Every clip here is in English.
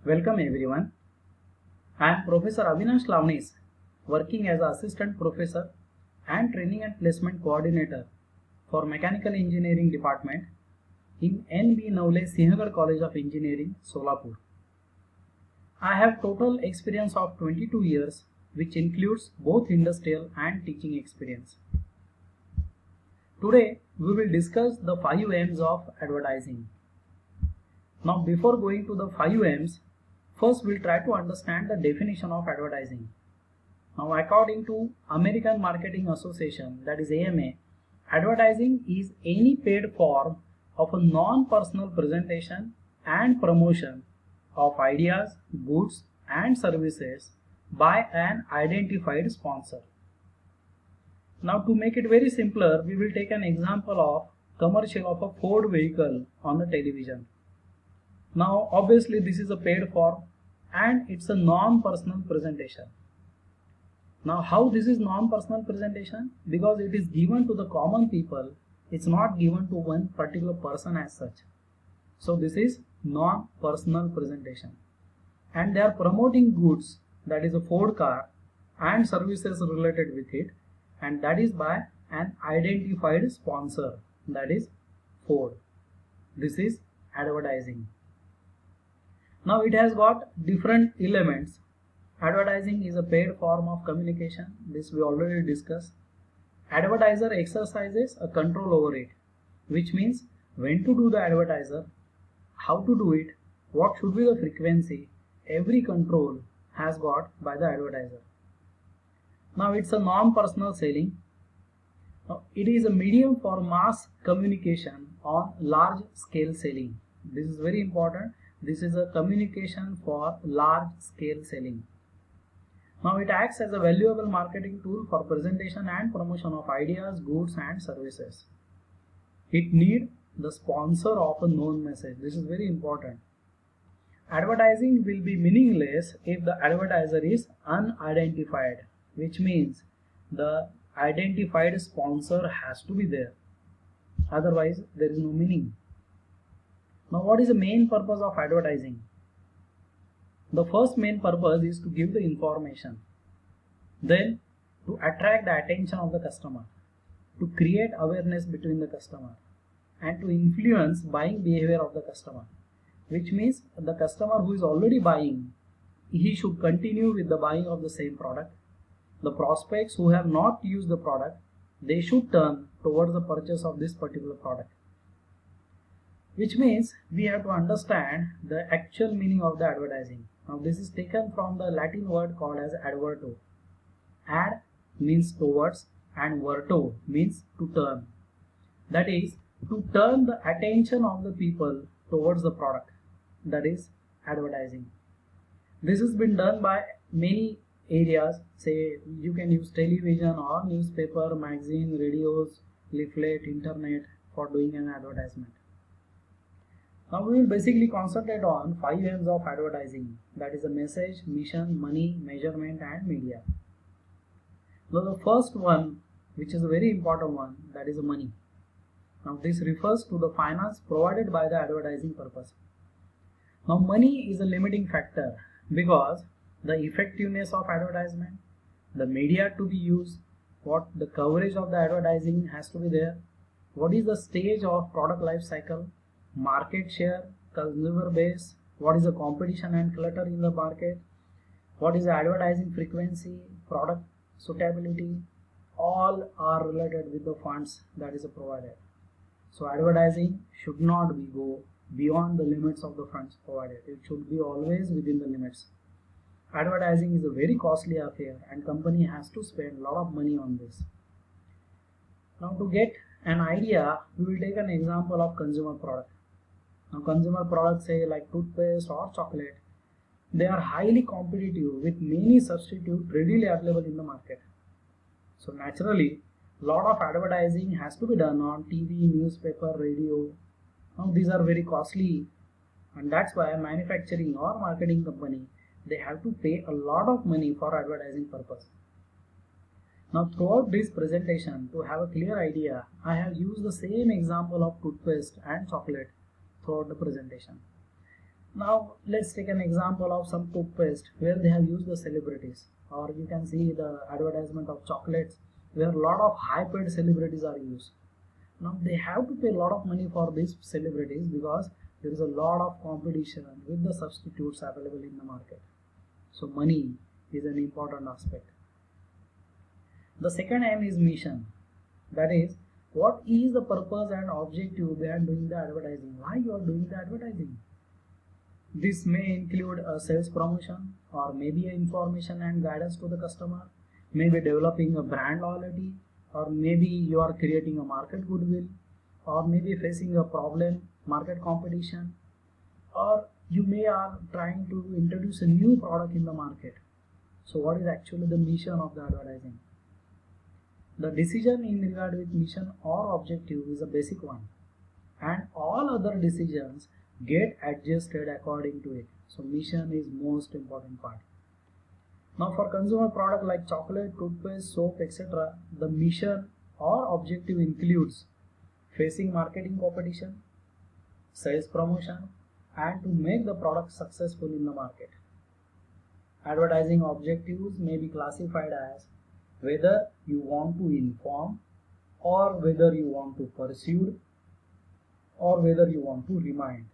Welcome everyone. I am Professor Avinash Lavnis, working as Assistant Professor and Training and Placement Coordinator for Mechanical Engineering Department in N.B. Navle Sinhagad College of Engineering, Solapur. I have total experience of 22 years, which includes both industrial and teaching experience. Today, we will discuss the 5 M's of advertising. Now, before going to the 5 M's, first we'll try to understand the definition of advertising. Now, according to American Marketing Association, that is AMA, advertising is any paid form of a non-personal presentation and promotion of ideas, goods and services by an identified sponsor. Now, to make it very simpler, we will take an example of commercial of a Ford vehicle on the television. Now, obviously this is a paid form and it's a non-personal presentation. Now, how this is non-personal presentation? Because it is given to the common people, it's not given to one particular person as such. So this is non-personal presentation. And they are promoting goods, that is a Ford car, and services related with it, and that is by an identified sponsor, that is Ford. This is advertising. Now it has got different elements. Advertising is a paid form of communication. This we already discussed. Advertiser exercises a control over it, which means when to do the advertiser, how to do it, what should be the frequency, every control has got by the advertiser. Now it's a non-personal selling. Now, it is a medium for mass communication on large scale selling. This is very important. This is a communication for large scale selling. Now it acts as a valuable marketing tool for presentation and promotion of ideas, goods and services. It needs the sponsor of a known message. This is very important. Advertising will be meaningless if the advertiser is unidentified, which means the identified sponsor has to be there. Otherwise, there is no meaning. Now, what is the main purpose of advertising? The first main purpose is to give the information, then to attract the attention of the customer, to create awareness between the customer, and to influence buying behavior of the customer, which means the customer who is already buying, he should continue with the buying of the same product. The prospects who have not used the product, they should turn towards the purchase of this particular product. Which means we have to understand the actual meaning of the advertising. Now this is taken from the Latin word called as adverto. Ad means towards and verto means to turn. That is to turn the attention of the people towards the product. That is advertising. This has been done by many areas. Say you can use television or newspaper, magazine, radios, leaflet, internet for doing an advertisement. Now we will basically concentrate on 5 M's of advertising, that is a message, mission, money, measurement and media. Now the first one, which is a very important one, that is money. Now this refers to the finance provided by the advertising purpose. Now money is a limiting factor because the effectiveness of advertisement, the media to be used, what the coverage of the advertising has to be there, what is the stage of product life cycle, market share, consumer base, what is the competition and clutter in the market, what is the advertising frequency, product suitability, all are related with the funds that is provided. So advertising should not go beyond the limits of the funds provided. It should be always within the limits. Advertising is a very costly affair and company has to spend a lot of money on this. Now to get an idea, we will take an example of consumer product. Now consumer products say like toothpaste or chocolate, they are highly competitive with many substitutes readily available in the market. So naturally, a lot of advertising has to be done on TV, newspaper, radio. Now these are very costly and that's why manufacturing or marketing company, they have to pay a lot of money for advertising purpose. Now throughout this presentation, to have a clear idea, I have used the same example of toothpaste and chocolate throughout the presentation. Now let's take an example of some toothpaste where they have used the celebrities, or you can see the advertisement of chocolates where a lot of high paid celebrities are used. Now they have to pay a lot of money for these celebrities because there is a lot of competition with the substitutes available in the market. So money is an important aspect. The second aim is mission. That is, what is the purpose and objective behind doing the advertising? Why you are doing the advertising? This may include a sales promotion, or maybe information and guidance to the customer, maybe developing a brand loyalty, or maybe you are creating a market goodwill, or maybe facing a problem, market competition, or you may are trying to introduce a new product in the market. So what is actually the mission of the advertising? The decision in regard with mission or objective is a basic one, and all other decisions get adjusted according to it. So mission is most important part. Now for consumer product like chocolate, toothpaste, soap, etc., the mission or objective includes facing marketing competition, sales promotion, and to make the product successful in the market. Advertising objectives may be classified as whether you want to inform, or whether you want to persuade, or whether you want to remind.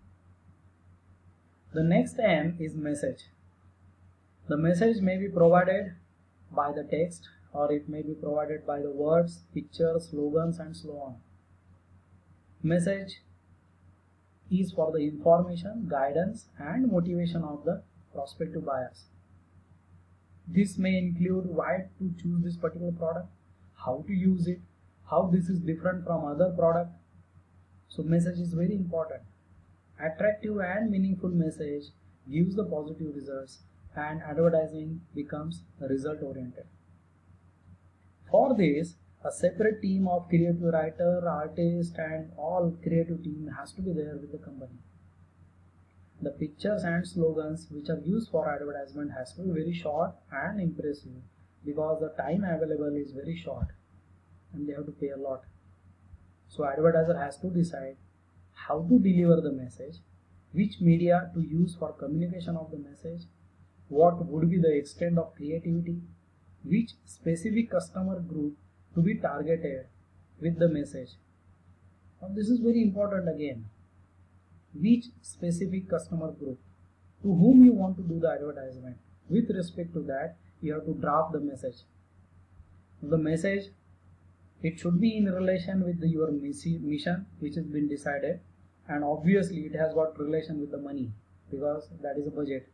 The next M is message. The message may be provided by the text, or it may be provided by the words, pictures, slogans, and so on. Message is for the information, guidance, and motivation of the prospective buyers. This may include why to choose this particular product, how to use it, how this is different from other product. So message is very important. Attractive and meaningful message gives the positive results, and advertising becomes result oriented. For this, a separate team of creative writer, artist, and all creative team has to be there with the company. The pictures and slogans which are used for advertisement has to be very short and impressive, because the time available is very short and they have to pay a lot. So advertiser has to decide how to deliver the message, which media to use for communication of the message, what would be the extent of creativity, which specific customer group to be targeted with the message. Now this is very important again. Which specific customer group, to whom you want to do the advertisement. With respect to that, you have to draft the message. The message, it should be in relation with your mission which has been decided, and obviously it has got relation with the money because that is a budget.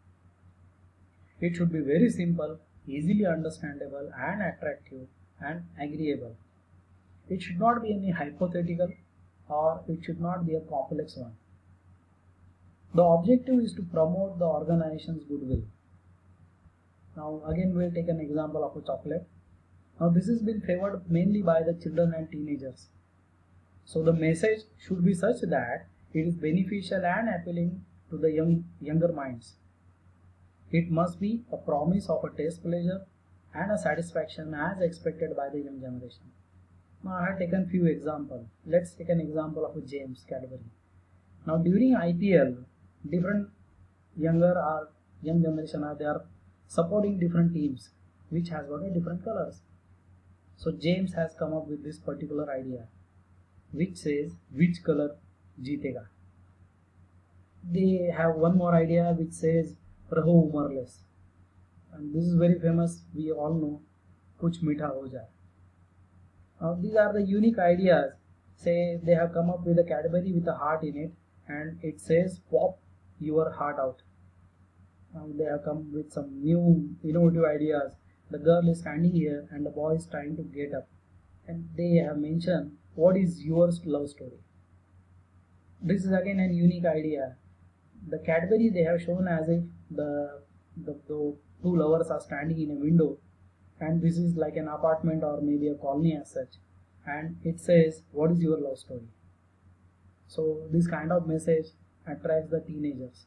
It should be very simple, easily understandable, and attractive and agreeable. It should not be any hypothetical, or it should not be a complex one. The objective is to promote the organization's goodwill. Now again we'll take an example of a chocolate. Now this has been favored mainly by the children and teenagers. So the message should be such that it is beneficial and appealing to the younger minds. It must be a promise of a taste pleasure and a satisfaction as expected by the young generation. Now I have taken few examples. Let's take an example of a James Cadbury. Now during IPL, different young generation they are supporting different teams which has got a different colors. So James has come up with this particular idea which says which color jeetega. They have one more idea which says raho umarless, and this is very famous, we all know, kuch mitha ho jaye. Now these are the unique ideas. Say they have come up with a Cadbury with a heart in it, and it says pop your heart out. Now they have come with some new innovative ideas. The girl is standing here and the boy is trying to get up, and they have mentioned what is your love story. This is again a unique idea. The Cadbury they have shown as if the two lovers are standing in a window, and this is like an apartment or maybe a colony as such, and it says what is your love story. So this kind of message attracts the teenagers.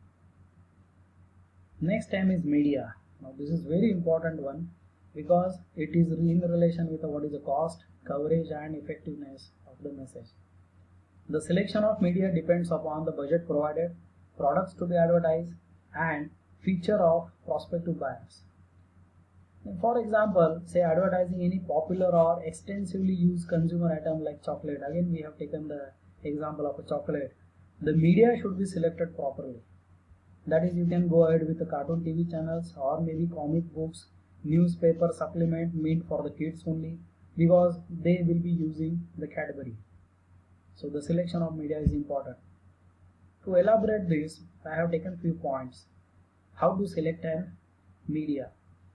Next time is media. Now this is very important one because it is in relation with what is the cost, coverage, and effectiveness of the message. The selection of media depends upon the budget provided, products to be advertised, and feature of prospective buyers. For example, say advertising any popular or extensively used consumer item like chocolate. Again, we have taken the example of a chocolate. The media should be selected properly. That is, you can go ahead with the cartoon TV channels or maybe comic books, newspaper supplement meant for the kids only, because they will be using the Cadbury. So the selection of media is important. To elaborate this, I have taken few points. How to select a media.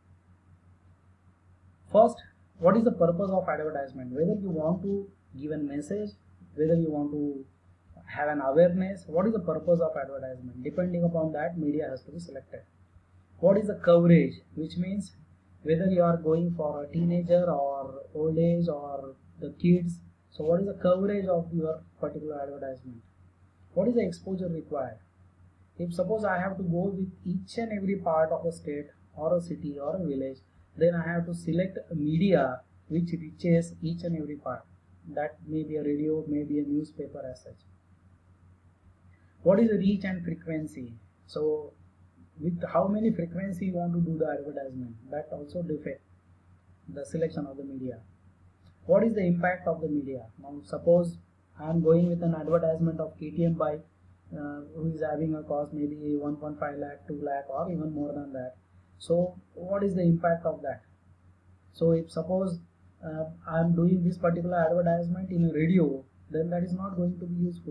First, what is the purpose of advertisement? Whether you want to give a message, whether you want to have an awareness, what is the purpose of advertisement? Depending upon that, media has to be selected. What is the coverage? Which means whether you are going for a teenager or old age or the kids. So what is the coverage of your particular advertisement? What is the exposure required? If suppose I have to go with each and every part of a state or a city or a village, then I have to select a media which reaches each and every part. That may be a radio, may be a newspaper as such. What is the reach and frequency? So with how many frequency you want to do the advertisement, that also defect the selection of the media. What is the impact of the media? Now suppose I am going with an advertisement of KTM bike who is having a cost maybe 1.5 lakh, 2 lakh or even more than that. So what is the impact of that? So if suppose I am doing this particular advertisement in a radio, then that is not going to be useful.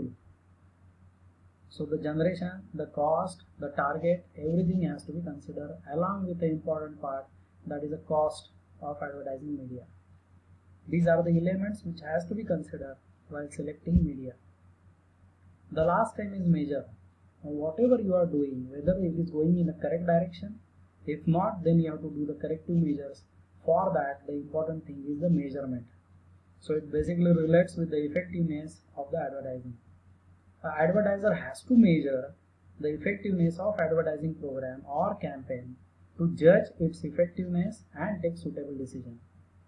So the generation, the cost, the target, everything has to be considered along with the important part, that is the cost of advertising media. These are the elements which has to be considered while selecting media. The last time is measure. Now, whatever you are doing, whether it is going in the correct direction, if not, then you have to do the corrective measures. For that, the important thing is the measurement. So it basically relates with the effectiveness of the advertising. An advertiser has to measure the effectiveness of advertising program or campaign to judge its effectiveness and take suitable decision.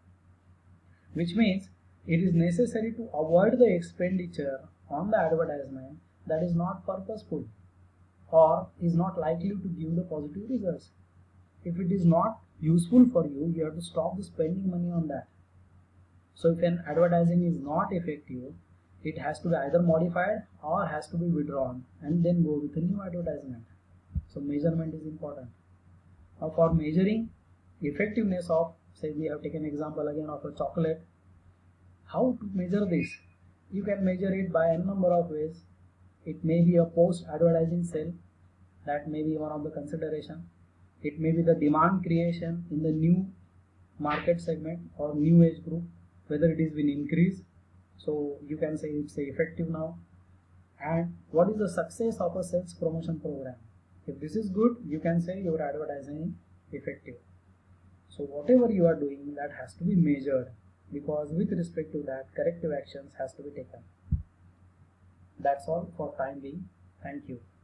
Which means it is necessary to avoid the expenditure on the advertisement that is not purposeful or is not likely to give the positive results. If it is not useful for you, you have to stop the spending money on that. So if an advertising is not effective, it has to be either modified or has to be withdrawn and then go with a new advertisement. So measurement is important. Now for measuring effectiveness of, say we have taken example again of a chocolate, how to measure this? You can measure it by a number of ways. It may be a post advertising sale, that may be one of the consideration. It may be the demand creation in the new market segment or new age group, whether it is been increased. So you can say it's effective now. And what is the success of a sales promotion program? If this is good, you can say your advertising is effective. So whatever you are doing, that has to be measured, because with respect to that, corrective actions has to be taken. That's all for time being. Thank you.